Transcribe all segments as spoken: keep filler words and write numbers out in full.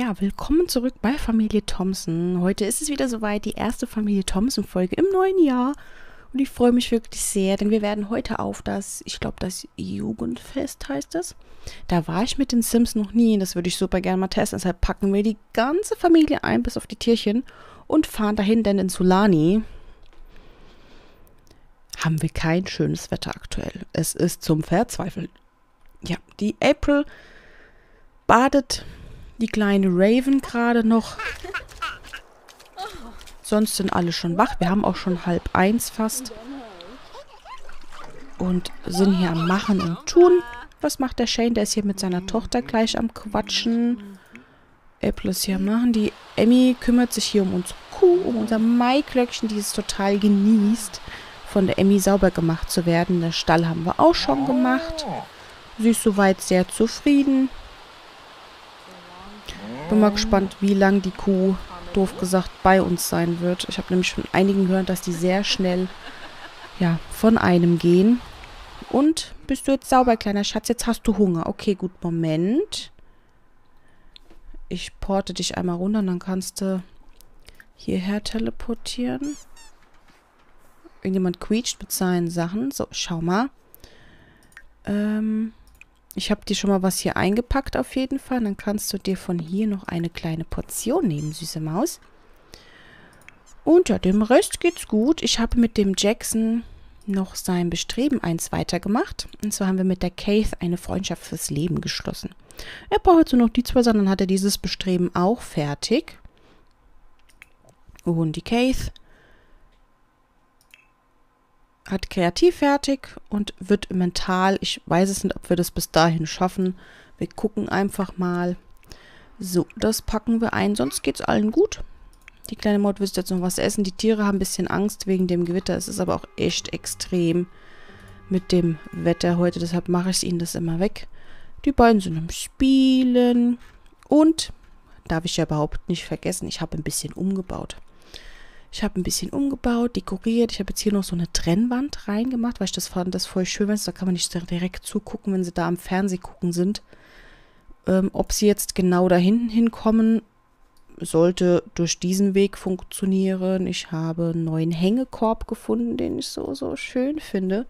Ja, willkommen zurück bei Familie Thompson. Heute ist es wieder soweit, die erste Familie Thompson-Folge im neuen Jahr. Und ich freue mich wirklich sehr, denn wir werden heute auf das, ich glaube, das Jugendfest heißt es. Da war ich mit den Sims noch nie, das würde ich super gerne mal testen. Deshalb packen wir die ganze Familie ein, bis auf die Tierchen, und fahren dahin, denn in Sulani haben wir kein schönes Wetter aktuell. Es ist zum Verzweifeln. Ja, die April badet die kleine Raven gerade noch. Sonst sind alle schon wach. Wir haben auch schon halb eins fast. Und sind hier am Machen und Tun. Was macht der Shane? Der ist hier mit seiner Tochter gleich am Quatschen. April ist hier am Machen. Die Emmy kümmert sich hier um unsere Kuh, um unser Maiklöckchen, die es total genießt, von der Emmy sauber gemacht zu werden. Den Stall haben wir auch schon gemacht. Sie ist soweit sehr zufrieden. Bin mal gespannt, wie lange die Kuh, doof gesagt, bei uns sein wird. Ich habe nämlich von einigen gehört, dass die sehr schnell ja, von einem gehen. Und bist du jetzt sauber, kleiner Schatz? Jetzt hast du Hunger. Okay, gut, Moment. Ich porte dich einmal runter und dann kannst du hierher teleportieren. Irgendjemand quietscht mit seinen Sachen. So, schau mal. Ähm... Ich habe dir schon mal was hier eingepackt auf jeden Fall. Dann kannst du dir von hier noch eine kleine Portion nehmen, süße Maus. Und ja, dem Rest geht's gut. Ich habe mit dem Jackson noch sein Bestreben eins weitergemacht. Und zwar haben wir mit der Keith eine Freundschaft fürs Leben geschlossen. Er braucht jetzt nur noch die zwei Sachen, dann hat er dieses Bestreben auch fertig. Und die Keith hat kreativ fertig und wird mental, ich weiß es nicht, ob wir das bis dahin schaffen. Wir gucken einfach mal. So, das packen wir ein, sonst geht es allen gut. Die kleine Maud will jetzt noch was essen. Die Tiere haben ein bisschen Angst wegen dem Gewitter. Es ist aber auch echt extrem mit dem Wetter heute, deshalb mache ich ihnen das immer weg. Die beiden sind am Spielen und, darf ich ja überhaupt nicht vergessen, ich habe ein bisschen umgebaut. Ich habe ein bisschen umgebaut, dekoriert. Ich habe jetzt hier noch so eine Trennwand reingemacht, weil ich das fand, das voll schön ist. Da kann man nicht direkt zugucken, wenn sie da am Fernsehen gucken sind. Ähm, ob sie jetzt genau da hinten hinkommen, sollte durch diesen Weg funktionieren. Ich habe einen neuen Hängekorb gefunden, den ich so, so schön finde.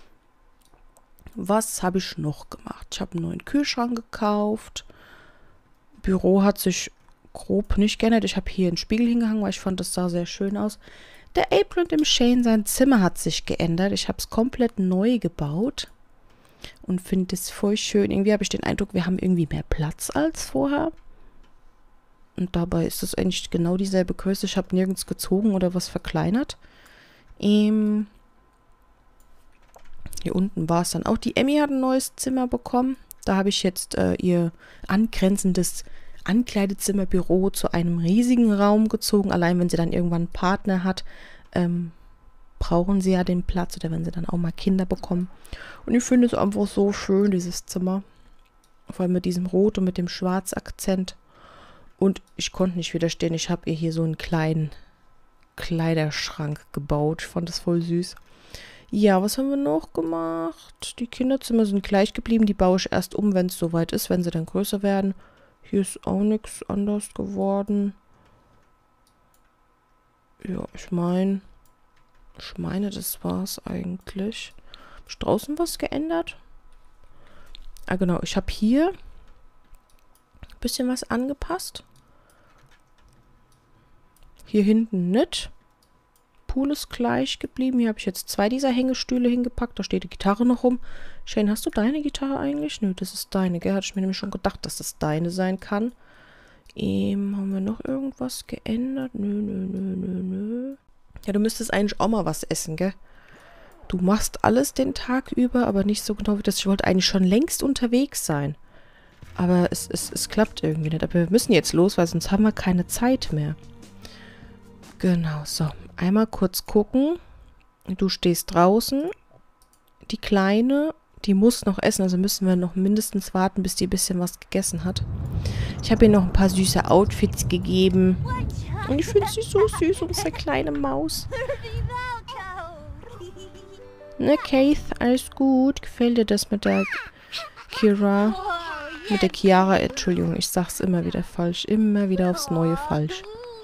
Was habe ich noch gemacht? Ich habe einen neuen Kühlschrank gekauft. Büro hat sich grob nicht geändert. Ich habe hier einen Spiegel hingehangen, weil ich fand, das sah sehr schön aus. Der April und dem Shane, sein Zimmer hat sich geändert. Ich habe es komplett neu gebaut und finde es voll schön. Irgendwie habe ich den Eindruck, wir haben irgendwie mehr Platz als vorher. Und dabei ist es eigentlich genau dieselbe Größe. Ich habe nirgends gezogen oder was verkleinert. Ähm hier unten war es dann auch. Die Emmy hat ein neues Zimmer bekommen. Da habe ich jetzt äh, ihr angrenzendes Ankleidezimmerbüro zu einem riesigen Raum gezogen. Allein wenn sie dann irgendwann einen Partner hat, ähm, brauchen sie ja den Platz, oder wenn sie dann auch mal Kinder bekommen. Und ich finde es einfach so schön, dieses Zimmer. Vor allem mit diesem Rot und mit dem Schwarz-Akzent. Und ich konnte nicht widerstehen. Ich habe ihr hier so einen kleinen Kleiderschrank gebaut. Ich fand das voll süß. Ja, was haben wir noch gemacht? Die Kinderzimmer sind gleich geblieben. Die baue ich erst um, wenn es soweit ist, wenn sie dann größer werden. Hier ist auch nichts anders geworden. Ja, ich meine, ich meine, das war's eigentlich. Habe ich draußen was geändert? Ah, genau. Ich habe hier ein bisschen was angepasst. Hier hinten nicht. Pool ist gleich geblieben. Hier habe ich jetzt zwei dieser Hängestühle hingepackt. Da steht die Gitarre noch rum. Shane, hast du deine Gitarre eigentlich? Nö, das ist deine, gell? Hatte ich mir nämlich schon gedacht, dass das deine sein kann. Ähm, haben wir noch irgendwas geändert? Nö, nö, nö, nö, nö. Ja, du müsstest eigentlich auch mal was essen, gell? Du machst alles den Tag über, aber nicht so genau wie das. Ich wollte eigentlich schon längst unterwegs sein. Aber es, es, es klappt irgendwie nicht. Aber wir müssen jetzt los, weil sonst haben wir keine Zeit mehr. Genau, so. Einmal kurz gucken. Du stehst draußen. Die Kleine, die muss noch essen. Also müssen wir noch mindestens warten, bis die ein bisschen was gegessen hat. Ich habe ihr noch ein paar süße Outfits gegeben. Und ich finde sie so süß, unsere kleine Maus. Ne, Keith, alles gut. Gefällt dir das mit der Kira? Mit der Chiara, Entschuldigung, ich sag's immer wieder falsch. Immer wieder aufs Neue falsch.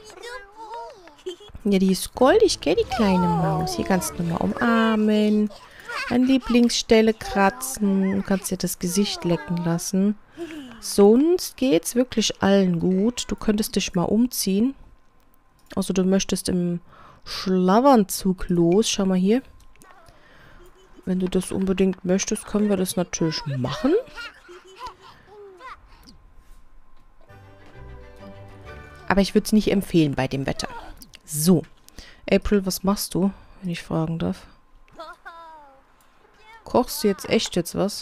Ja, die ist goldig, gell, die kleine Maus. Hier kannst du mal umarmen. An Lieblingsstelle kratzen. Du kannst dir das Gesicht lecken lassen. Sonst geht's wirklich allen gut. Du könntest dich mal umziehen. Also du möchtest im Schlafanzug los. Schau mal hier. Wenn du das unbedingt möchtest, können wir das natürlich machen. Aber ich würde es nicht empfehlen bei dem Wetter. So. April, was machst du, wenn ich fragen darf? Kochst du jetzt echt jetzt was?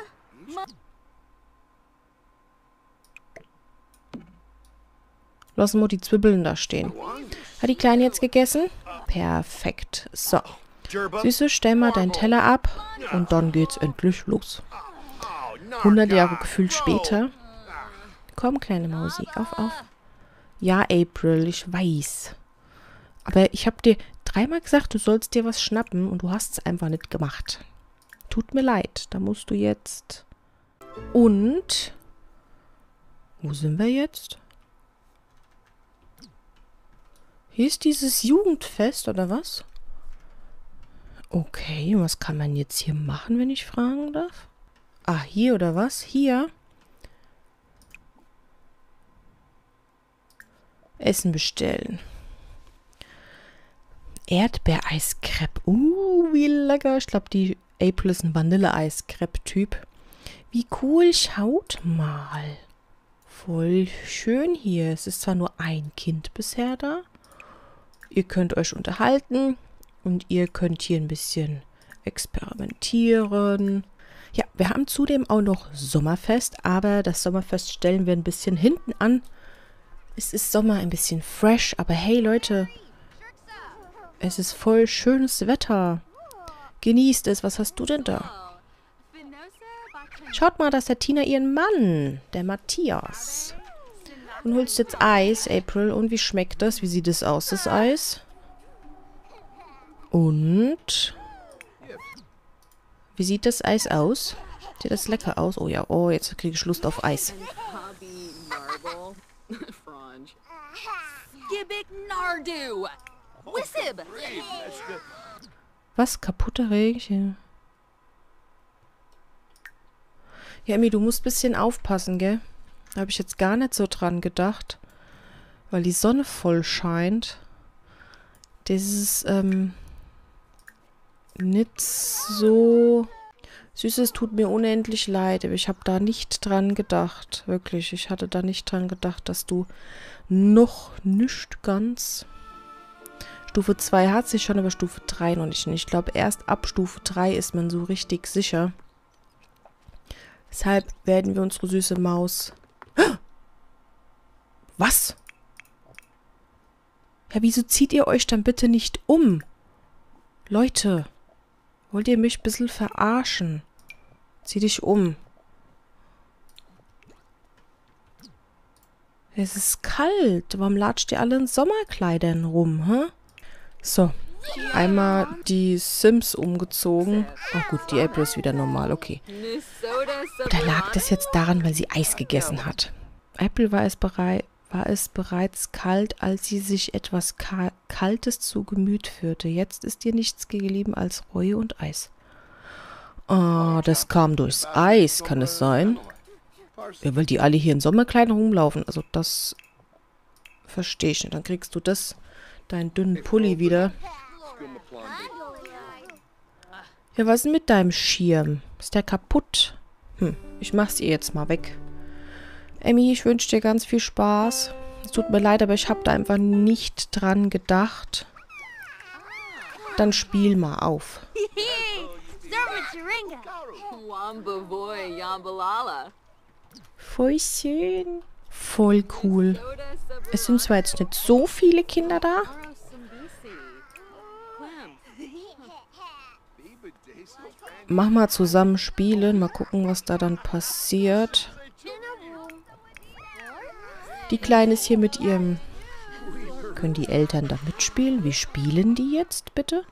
Lassen wir die Zwiebeln da stehen. Hat die Kleine jetzt gegessen? Perfekt. So. Süße, stell mal deinen Teller ab und dann geht's endlich los. hundert Jahre gefühlt später. Komm, kleine Mausi, auf, auf. Ja, April, ich weiß. Aber ich habe dir dreimal gesagt, du sollst dir was schnappen und du hast es einfach nicht gemacht. Tut mir leid, da musst du jetzt... Und... Wo sind wir jetzt? Hier ist dieses Jugendfest, oder was? Okay, was kann man jetzt hier machen, wenn ich fragen darf? Ah, hier oder was? Hier. Essen bestellen. Erdbeereiskrepp. Uh, wie lecker. Ich glaube, die April ist ein Vanilleeiskrepp-Typ. Wie cool. Schaut mal. Voll schön hier. Es ist zwar nur ein Kind bisher da. Ihr könnt euch unterhalten. Und ihr könnt hier ein bisschen experimentieren. Ja, wir haben zudem auch noch Sommerfest. Aber das Sommerfest stellen wir ein bisschen hinten an. Es ist Sommer, ein bisschen fresh. Aber hey, Leute... Es ist voll schönes Wetter. Genießt es. Was hast du denn da? Schaut mal, das ist der Tina ihren Mann, der Matthias. Und holst jetzt Eis, April. Und wie schmeckt das? Wie sieht es aus, das Eis? Und? Wie sieht das Eis aus? Sieht das lecker aus? Oh ja, oh, jetzt kriege ich Lust auf Eis. Was? Kaputte Regenschirm? Ja, Emmy, du musst ein bisschen aufpassen, gell? Da habe ich jetzt gar nicht so dran gedacht. Weil die Sonne voll scheint. Das ist, ähm... nicht so... Süßes, tut mir unendlich leid, aber ich habe da nicht dran gedacht. Wirklich, ich hatte da nicht dran gedacht, dass du noch nicht ganz... Stufe zwei hat sich schon, aber Stufe drei noch nicht. Und ich glaube, erst ab Stufe drei ist man so richtig sicher. Deshalb werden wir unsere süße Maus... Was? Ja, wieso zieht ihr euch dann bitte nicht um? Leute, wollt ihr mich ein bisschen verarschen? Zieh dich um. Es ist kalt. Warum latscht ihr alle in Sommerkleidern rum, hä? So, einmal die Sims umgezogen. Oh gut, die April ist wieder normal, okay. Oder lag das jetzt daran, weil sie Eis gegessen hat? April war es, berei war es bereits kalt, als sie sich etwas Ka Kaltes zu Gemüt führte. Jetzt ist ihr nichts geblieben als Reue und Eis. Ah, das kam durchs Eis, kann es sein? Ja, weil die alle hier in Sommerkleidern rumlaufen. Also das verstehe ich nicht. Dann kriegst du das... Deinen dünnen Pulli wieder. Ja, was ist denn mit deinem Schirm? Ist der kaputt? Hm, ich mach's ihr jetzt mal weg. Emmy, ich wünsche dir ganz viel Spaß. Es tut mir leid, aber ich habe da einfach nicht dran gedacht. Dann spiel mal auf. Voll schön. Voll cool. Es sind zwar jetzt nicht so viele Kinder da. Mach mal zusammen spielen. Mal gucken, was da dann passiert. Die Kleine ist hier mit ihrem... Können die Eltern da mitspielen? Wie spielen die jetzt, bitte?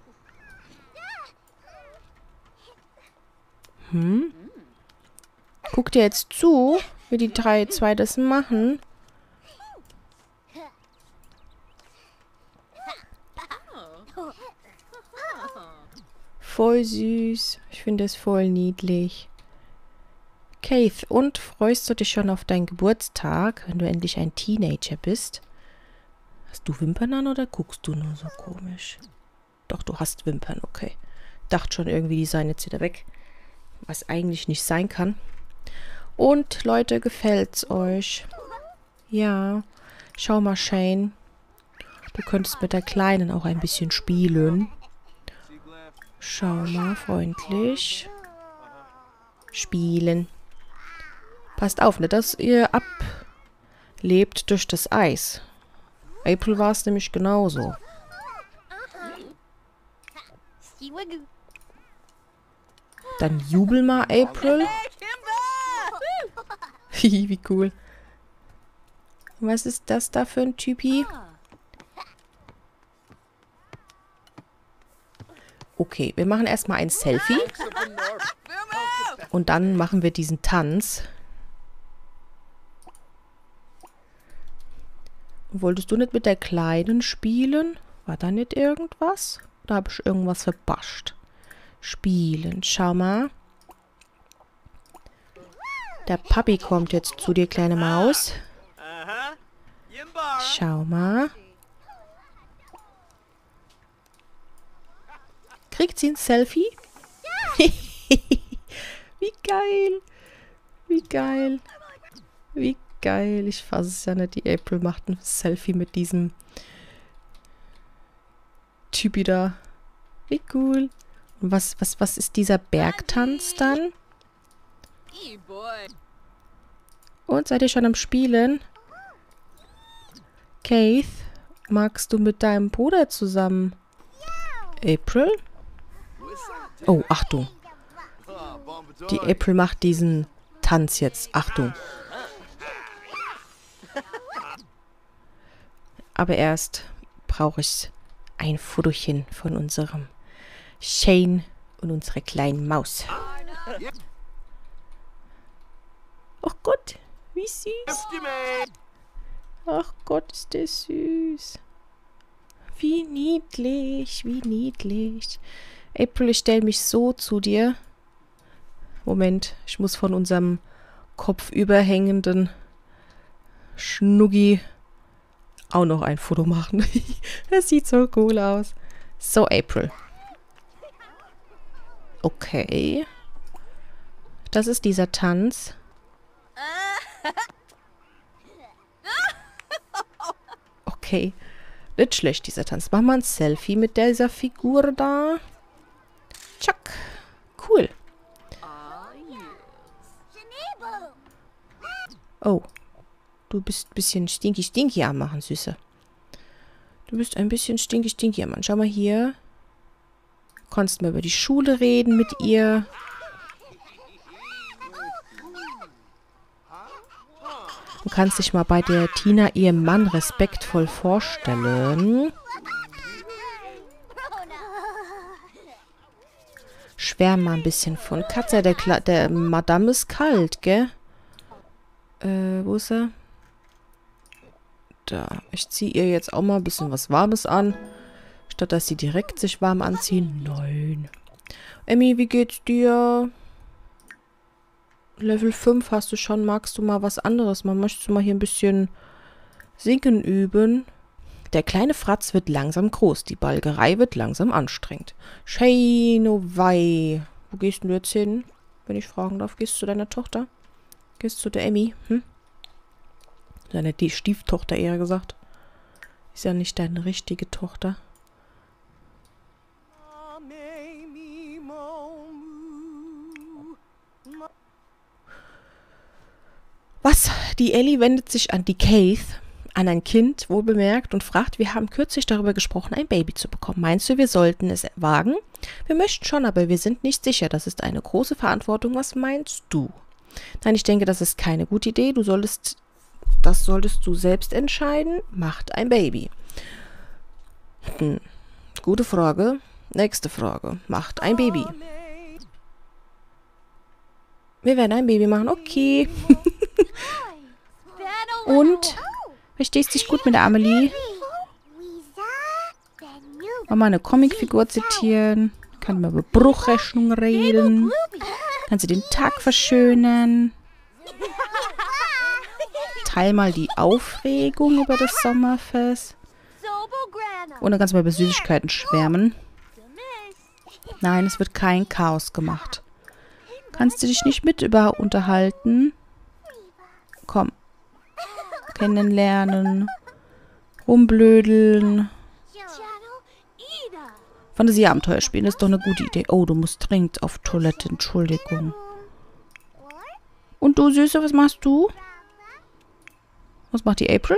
Hm? Guck dir jetzt zu, wie die drei, zwei das machen. Voll süß. Ich finde es voll niedlich. Keith, und freust du dich schon auf deinen Geburtstag, wenn du endlich ein Teenager bist? Hast du Wimpern an oder guckst du nur so komisch? Doch, du hast Wimpern, okay. Dachte schon irgendwie, die seien jetzt wieder weg. Was eigentlich nicht sein kann. Und, Leute, gefällt's euch? Ja. Schau mal, Shane. Du könntest mit der Kleinen auch ein bisschen spielen. Schau mal, freundlich. Spielen. Passt auf, nicht, dass ihr ablebt durch das Eis. April war es nämlich genauso. Dann jubel mal, April. Wie cool. Was ist das da für ein Typi? Okay, wir machen erstmal ein Selfie. Und dann machen wir diesen Tanz. Wolltest du nicht mit der Kleinen spielen? War da nicht irgendwas? Da habe ich irgendwas verpasst. Spielen. Schau mal. Der Papi kommt jetzt zu dir, kleine Maus. Schau mal. Kriegt sie ein Selfie? Wie geil. Wie geil. Wie geil. Ich fasse es ja nicht. Die April macht ein Selfie mit diesem Typi da. Wie cool. Und was, was, was ist dieser Bergtanz dann? Und seid ihr schon am Spielen? Keith, magst du mit deinem Bruder zusammen? April? Oh, Achtung. Die April macht diesen Tanz jetzt. Achtung. Aber erst brauche ich ein Fotochen von unserem Shane und unserer kleinen Maus. Ach Gott, wie süß. Ach Gott, ist der süß. Wie niedlich, wie niedlich. April, ich stelle mich so zu dir. Moment, ich muss von unserem kopfüberhängenden Schnuggi auch noch ein Foto machen. Das sieht so cool aus. So, April. Okay. Das ist dieser Tanz. Okay. Nicht schlecht, dieser Tanz. Machen wir ein Selfie mit dieser Figur da. Tschack. Cool. Oh. Du bist ein bisschen stinky stinky am machen, Süße. Du bist ein bisschen stinky stinky am machen. Schau mal hier. Du kannst mal über die Schule reden mit ihr. Du kannst dich mal bei der Tina, ihrem Mann, respektvoll vorstellen. Schwärm mal ein bisschen von Katze. Der, Kla der Madame ist kalt, gell? Äh, wo ist er? Da. Ich ziehe ihr jetzt auch mal ein bisschen was Warmes an. Statt dass sie direkt sich warm anziehen. Nein. Emmy, wie geht's dir? Level fünf hast du schon. Magst du mal was anderes? Man möchte mal hier ein bisschen singen üben. Der kleine Fratz wird langsam groß. Die Balgerei wird langsam anstrengend. Shane, oh wei. Wo gehst du jetzt hin? Wenn ich fragen darf. Gehst du zu deiner Tochter? Gehst du zu der Emmy? Hm? Deine die Stieftochter eher gesagt. Ist ja nicht deine richtige Tochter. Was? Die Ellie wendet sich an die Keith, an ein Kind, wohlbemerkt, und fragt, wir haben kürzlich darüber gesprochen, ein Baby zu bekommen. Meinst du, wir sollten es wagen? Wir möchten schon, aber wir sind nicht sicher. Das ist eine große Verantwortung. Was meinst du? Nein, ich denke, das ist keine gute Idee. Du solltest, das solltest du selbst entscheiden. Macht ein Baby. Hm. Gute Frage. Nächste Frage. Macht ein Baby. Wir werden ein Baby machen, okay. Und? Verstehst dich gut mit der Amelie? Mal eine Comicfigur zitieren. Kann mal über Bruchrechnung reden. Kann sie den Tag verschönern. Teil mal die Aufregung über das Sommerfest. Und dann kannst du mal über Süßigkeiten schwärmen. Nein, es wird kein Chaos gemacht. Kannst du dich nicht mit über unterhalten? Komm. Kennenlernen. Rumblödeln. Fantasieabenteuer spielen, das ist doch eine gute Idee. Oh, du musst dringend auf Toilette, Entschuldigung. Und du, Süße, was machst du? Was macht die April?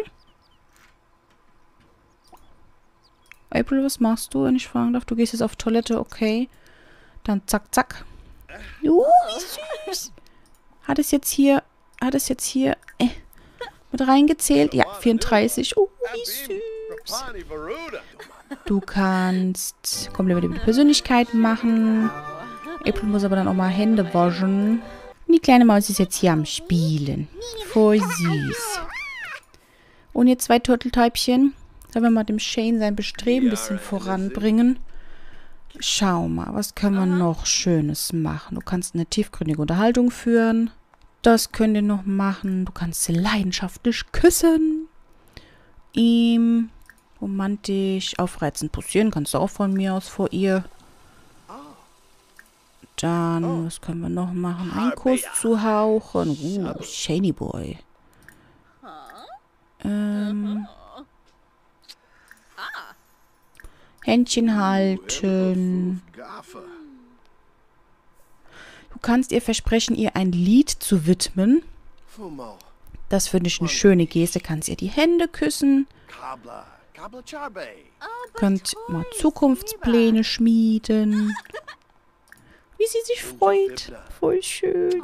April, was machst du, wenn ich fragen darf? Du gehst jetzt auf Toilette, okay. Dann zack, zack. Uh, wie süß. Hat es jetzt hier, hat es jetzt hier äh, mit reingezählt? Ja, vierunddreißig. Oh, wie süß. Du kannst komplizierte Persönlichkeiten machen. April muss aber dann auch mal Hände waschen. Und die kleine Maus ist jetzt hier am Spielen. Voll süß. Und jetzt zwei Turteltäubchen. Sollen wir mal dem Shane sein Bestreben ein bisschen voranbringen? Schau mal, was können wir noch Schönes machen? Du kannst eine tiefgründige Unterhaltung führen. Das könnt ihr noch machen. Du kannst sie leidenschaftlich küssen. Ihm romantisch aufreizend posieren. Kannst du auch von mir aus vor ihr. Dann, was können wir noch machen? Einen Kuss zuhauchen. Uh, Shany Boy. Ähm... Händchen halten. Du kannst ihr versprechen, ihr ein Lied zu widmen. Das finde ich eine schöne Geste. Kannst ihr die Hände küssen. Könnt mal Zukunftspläne schmieden. Wie sie sich freut. Voll schön.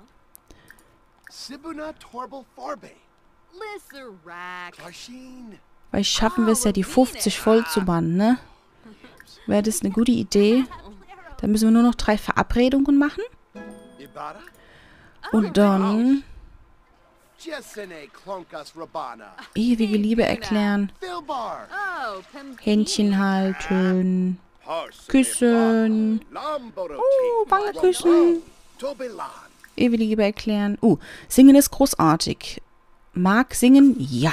Weil schaffen wir es ja, die fünfzig voll zu machen, ne? Wäre das eine gute Idee? Dann müssen wir nur noch drei Verabredungen machen. Und dann ewige Liebe erklären. Händchen halten. Küssen. Oh, Wange küssen. Ewige Liebe erklären. Uh, singen ist großartig. Mag singen? Ja.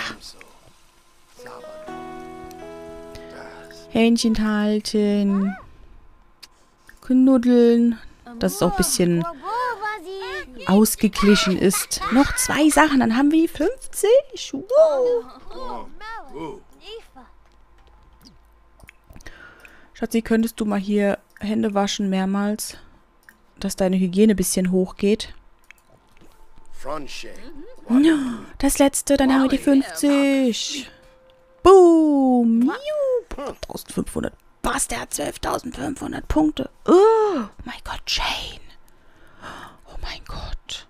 Händchen halten. Knuddeln. Dass es auch ein bisschen ausgeglichen ist. Noch zwei Sachen, dann haben wir die fünfzig. Wow. Schatzi, könntest du mal hier Hände waschen mehrmals? Dass deine Hygiene ein bisschen hochgeht. Das letzte, dann haben wir die fünfzig. Boom. eintausendfünfhundert. Was, der hat zwölftausendfünfhundert Punkte. Oh mein Gott, Shane. Oh mein Gott.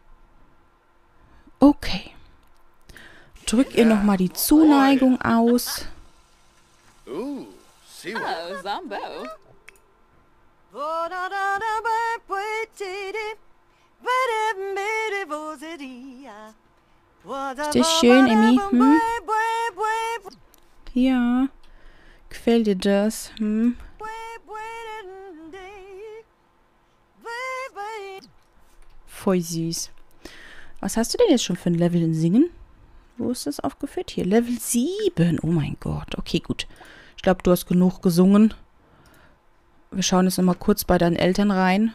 Okay. Drück ihr nochmal die Zuneigung aus. Oh, Zambo. Ist das schön, Emmy? Hm? Ja. Gefällt dir das? Hm? Voll süß. Was hast du denn jetzt schon für ein Level in Singen? Wo ist das aufgeführt? Hier, Level sieben. Oh mein Gott. Okay, gut. Ich glaube, du hast genug gesungen. Wir schauen jetzt nochmal kurz bei deinen Eltern rein.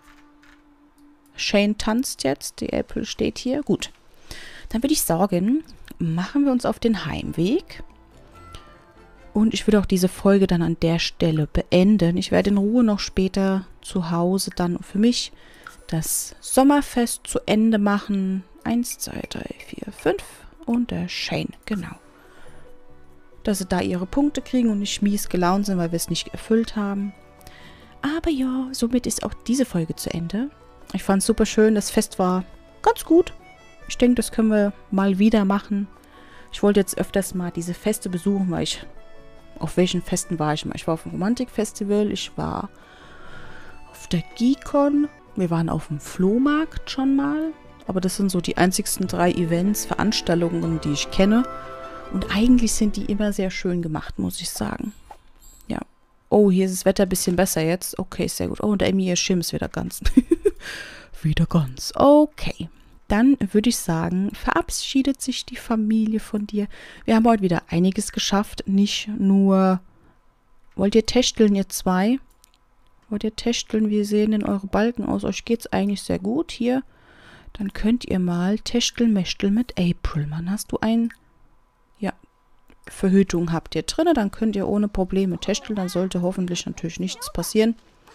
Shane tanzt jetzt. Die April steht hier. Gut. Dann würde ich sagen, machen wir uns auf den Heimweg. Und ich würde auch diese Folge dann an der Stelle beenden. Ich werde in Ruhe noch später zu Hause dann für mich das Sommerfest zu Ende machen. Eins, zwei, drei, vier, fünf. Und der Shane, genau. Dass sie da ihre Punkte kriegen und nicht mies gelaunt sind, weil wir es nicht erfüllt haben. Aber ja, somit ist auch diese Folge zu Ende. Ich fand es super schön. Das Fest war ganz gut. Ich denke, das können wir mal wieder machen. Ich wollte jetzt öfters mal diese Feste besuchen, weil ich... Auf welchen Festen war ich mal? Ich war auf dem Romantikfestival. Ich war auf der Geekon. Wir waren auf dem Flohmarkt schon mal. Aber das sind so die einzigsten drei Events, Veranstaltungen, die ich kenne. Und eigentlich sind die immer sehr schön gemacht, muss ich sagen. Ja. Oh, hier ist das Wetter ein bisschen besser jetzt. Okay, sehr gut. Oh, und der Emmy, ihr Schirm ist wieder ganz. Wieder ganz. Okay. Dann würde ich sagen, verabschiedet sich die Familie von dir. Wir haben heute wieder einiges geschafft. Nicht nur... Wollt ihr tächteln, ihr zwei? Wollt ihr tächteln? Wir sehen in eure Balken aus. Euch geht es eigentlich sehr gut hier. Dann könnt ihr mal Techtelmechtel mit April. Mann, hast du ein... Ja, Verhütung habt ihr drin. Dann könnt ihr ohne Probleme techteln. Dann sollte hoffentlich natürlich nichts passieren.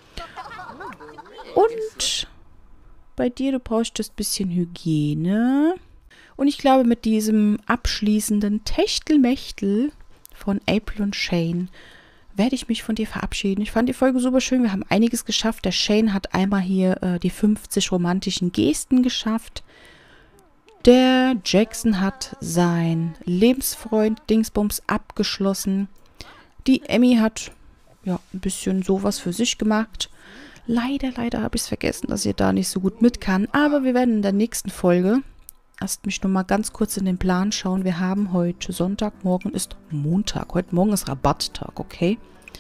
Und bei dir, du brauchst ein bisschen Hygiene. Und ich glaube, mit diesem abschließenden Techtelmechtel von April und Shane werde ich mich von dir verabschieden. Ich fand die Folge super schön. Wir haben einiges geschafft. Der Shane hat einmal hier äh, die fünfzig romantischen Gesten geschafft. Der Jackson hat sein Lebensfreund Dingsbums abgeschlossen. Die Emmy hat ja ein bisschen sowas für sich gemacht. Leider, leider habe ich es vergessen, dass ihr da nicht so gut mit kann. Aber wir werden in der nächsten Folge, lasst mich noch mal ganz kurz in den Plan schauen. Wir haben heute Sonntag, morgen ist Montag. Heute Morgen ist Rabatttag, okay?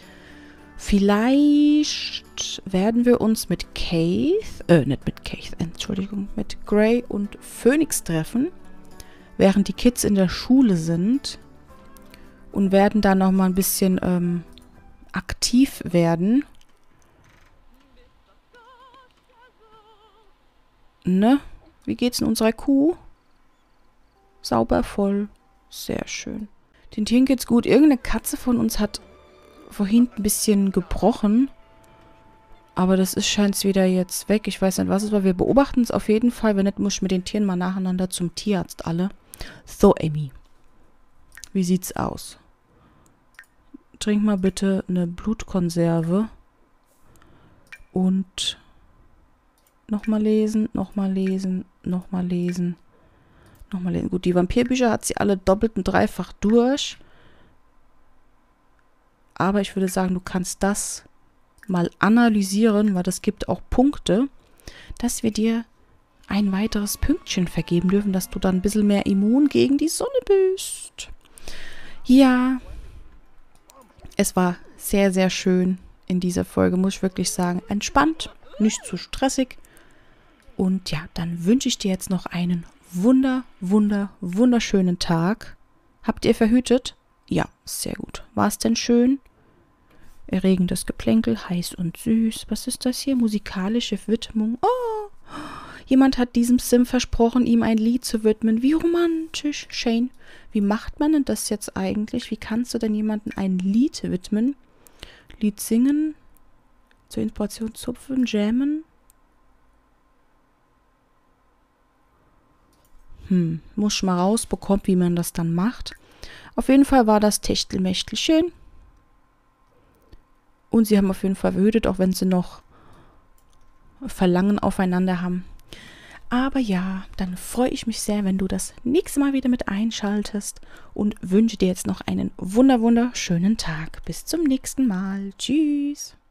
Vielleicht werden wir uns mit Keith, äh, nicht mit Keith, Entschuldigung, mit Gray und Phoenix treffen, während die Kids in der Schule sind und werden da noch mal ein bisschen ähm, aktiv werden. Ne? Wie geht's in unserer Kuh? Sauber, voll. Sehr schön. Den Tieren geht's gut. Irgendeine Katze von uns hat vorhin ein bisschen gebrochen. Aber das ist scheint wieder jetzt weg. Ich weiß nicht, was es war. Wir beobachten es auf jeden Fall. Wenn nicht, muss ich mit den Tieren mal nacheinander zum Tierarzt alle. So, Emmy. Wie sieht's aus? Trink mal bitte eine Blutkonserve. Und nochmal lesen, nochmal lesen, nochmal lesen, nochmal lesen. Gut, die Vampirbücher hat sie alle doppelt und dreifach durch. Aber ich würde sagen, du kannst das mal analysieren, weil das gibt auch Punkte, dass wir dir ein weiteres Pünktchen vergeben dürfen, dass du dann ein bisschen mehr immun gegen die Sonne bist. Ja, es war sehr, sehr schön in dieser Folge, muss ich wirklich sagen. Entspannt, nicht zu stressig. Und ja, dann wünsche ich dir jetzt noch einen wunder, wunder, wunderschönen Tag. Habt ihr verhütet? Ja, sehr gut. War es denn schön? Erregendes Geplänkel, heiß und süß. Was ist das hier? Musikalische Widmung. Oh, jemand hat diesem Sim versprochen, ihm ein Lied zu widmen. Wie romantisch. Shane, wie macht man denn das jetzt eigentlich? Wie kannst du denn jemandem ein Lied widmen? Lied singen? Zur Inspiration zupfen? Jammen? Hm, muss ich mal rausbekommen, wie man das dann macht. Auf jeden Fall war das Techtelmechtel schön. Und sie haben auf jeden Fall verhütet, auch wenn sie noch Verlangen aufeinander haben. Aber ja, dann freue ich mich sehr, wenn du das nächste Mal wieder mit einschaltest und wünsche dir jetzt noch einen wunder, wunderschönen Tag. Bis zum nächsten Mal. Tschüss.